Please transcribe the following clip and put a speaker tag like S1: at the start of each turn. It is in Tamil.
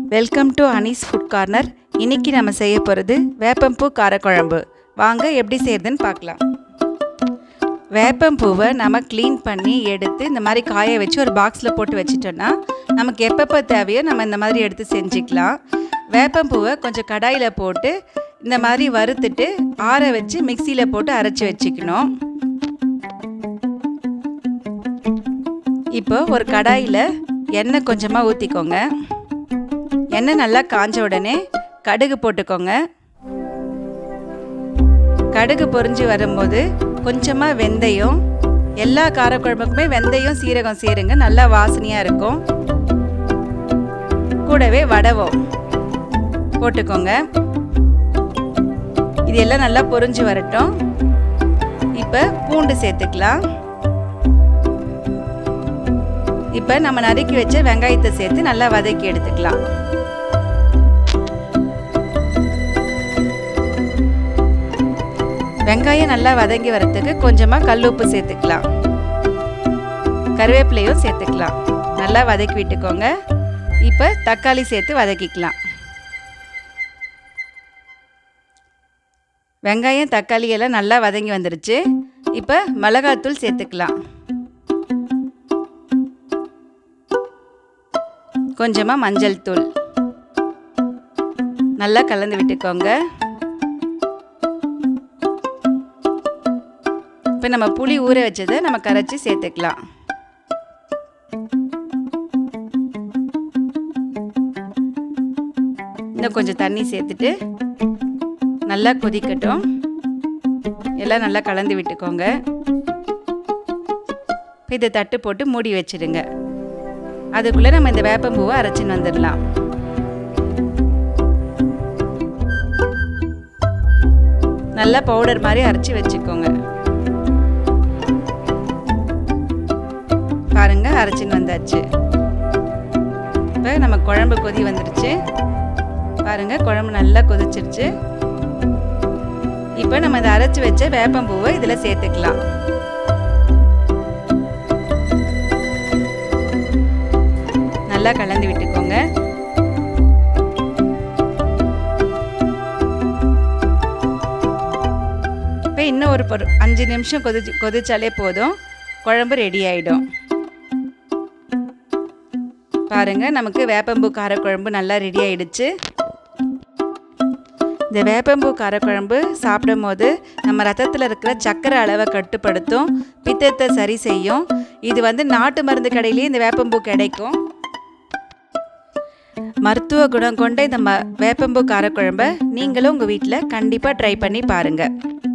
S1: Welcome to Anees food corner. இன்றைக்கி நம்ம செய்ய போகிறது வேப்பம்பூ காரக்குழம்பு. வாங்க எப்படி செய்கிறதுன்னு பார்க்கலாம். வேப்பம்பூவை நம்ம க்ளீன் பண்ணி எடுத்து இந்த மாதிரி காய வச்சு ஒரு பாக்ஸில் போட்டு வச்சிட்டோன்னா நமக்கு எப்பப்போ தேவையோ நம்ம இந்த மாதிரி எடுத்து செஞ்சுக்கலாம். வேப்பம்பூவை கொஞ்சம் கடாயில் போட்டு இந்த மாதிரி வறுத்துட்டு ஆற வச்சு மிக்சியில் போட்டு அரைச்சி வச்சுக்கணும். இப்போ ஒரு கடாயில் எண்ணெய் கொஞ்சமாக ஊற்றிக்கோங்க. எண்ணெய் நல்லா காஞ்ச உடனே கடுகு போட்டுக்கோங்க. கடுகு பொரிஞ்சு வரும்போது கொஞ்சமாக வெந்தயம், எல்லா காரக்குழம்புக்குமே வெந்தயம் சீரகம் சேருங்க, நல்லா வாசனையாக இருக்கும். கூடவே வடவம் போட்டுக்கோங்க. இது எல்லாம் நல்லா பொரிஞ்சு வரட்டும். இப்போ பூண்டு சேர்த்துக்கலாம். இப்போ நம்ம நறுக்கி வச்ச வெங்காயத்தை சேர்த்து நல்லா வதக்கி எடுத்துக்கலாம். வெங்காயம் நல்லா வதங்கி வரத்துக்கு கொஞ்சமாக கல்லுப்பு சேர்த்துக்கலாம். கருவேப்பிலையும் சேர்த்துக்கலாம். நல்லா வதக்கி விட்டுக்கோங்க. இப்போ தக்காளி சேர்த்து வதக்கிக்கலாம். வெங்காயம் தக்காளி எல்லாம் நல்லா வதங்கி வந்துருச்சு. இப்போ மிளகாத்தூள் சேர்த்துக்கலாம். கொஞ்சமாக மஞ்சள் தூள் நல்லா கலந்து விட்டுக்கோங்க. இப்போ நம்ம புளி ஊற வச்சதை நம்ம கரைச்சி சேர்த்துக்கலாம். இன்னும் கொஞ்சம் தண்ணி சேர்த்துட்டு நல்லா கொதிக்கட்டும். எல்லாம் நல்லா கலந்து விட்டுக்கோங்க. இதை தட்டு போட்டு மூடி வச்சிடுங்க. அதுக்குள்ளே நம்ம இந்த வேப்பம்பூவை அரைச்சின்னு வந்துடலாம். நல்லா பவுடர் மாதிரி அரைச்சி வச்சுக்கோங்க. பாருங்க, அரைச்சின்னு வந்தாச்சு. இப்போ நம்ம குழம்பு கொதி வந்துருச்சு. பாருங்க, குழம்பு நல்லா கொதிச்சிருச்சு. இப்போ நம்ம இதை அரைச்சி வச்ச வேப்பம்பூவை இதில் சேர்த்துக்கலாம். நல்லா கலந்து விட்டுக்கோங்க. இப்போ இன்னும் ஒரு 5 நிமிஷம் கொதிச்சாலே போதும், குழம்பு ரெடி ஆகிடும். பாருங்க, நமக்கு வேப்பம்பூ காரக்குழம்பு நல்லா ரெடி ஆகிடுச்சு. இந்த வேப்பம்பூ காரக்குழம்பு சாப்பிடும் போது நம்ம ரத்தத்தில் இருக்கிற சர்க்கரை அளவை கட்டுப்படுத்தும், பித்தத்தை சரி செய்யும். இது நாட்டு மருந்து கடையிலேயே இந்த வேப்பம்பூ கிடைக்கும். மருத்துவ குணம் கொண்ட இந்த வேப்பம்பூ காரக்குழம்பை நீங்களும் உங்கள் வீட்டில் கண்டிப்பாக ட்ரை பண்ணி பாருங்கள்.